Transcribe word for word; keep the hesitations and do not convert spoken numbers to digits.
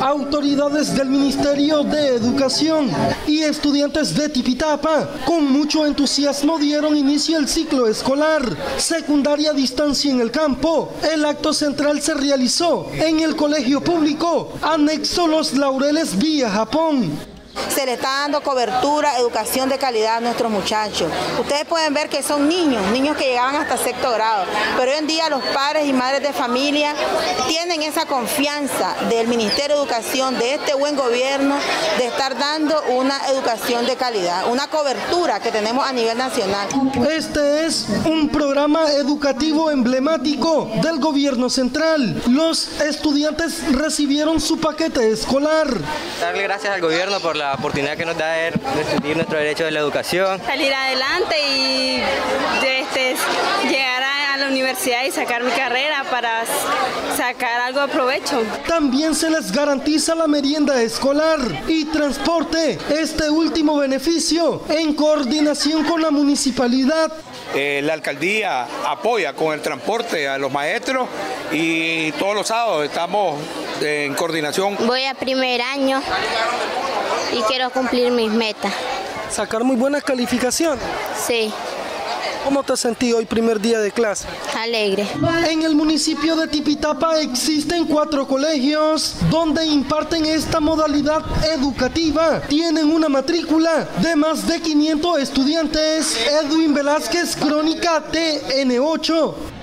Autoridades del Ministerio de Educación y estudiantes de Tipitapa con mucho entusiasmo dieron inicio al ciclo escolar, secundaria a distancia en el campo. El acto central se realizó en el colegio público, anexo Los Laureles vía Japón. Se le está dando cobertura, educación de calidad a nuestros muchachos. Ustedes pueden ver que son niños, niños que llegaban hasta sexto grado, pero hoy en día los padres y madres de familia tienen esa confianza del Ministerio de Educación, de este buen gobierno, de estar dando una educación de calidad, una cobertura que tenemos a nivel nacional. Este es un programa educativo emblemático del gobierno central. Los estudiantes recibieron su paquete escolar. Darle gracias al gobierno por la oportunidad que nos da de discutir nuestro derecho de la educación. Salir adelante y este, llegar a la universidad y sacar mi carrera para sacar algo de provecho. También se les garantiza la merienda escolar y transporte, este último beneficio en coordinación con la municipalidad. Eh, la alcaldía apoya con el transporte a los maestros y todos los sábados estamos en coordinación. Voy a primer año y quiero cumplir mis metas. ¿Sacar muy buenas calificaciones? Sí. ¿Cómo te has sentido hoy primer día de clase? Alegre. En el municipio de Tipitapa existen cuatro colegios donde imparten esta modalidad educativa. Tienen una matrícula de más de quinientos estudiantes. Edwin Velázquez, Crónica T N ocho.